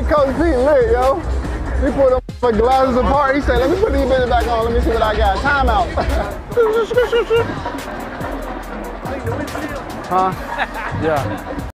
Coach P lit, yo. He put them glasses apart. He said, let me put these bitches back on. Let me see what I got. Time out. Huh? Yeah.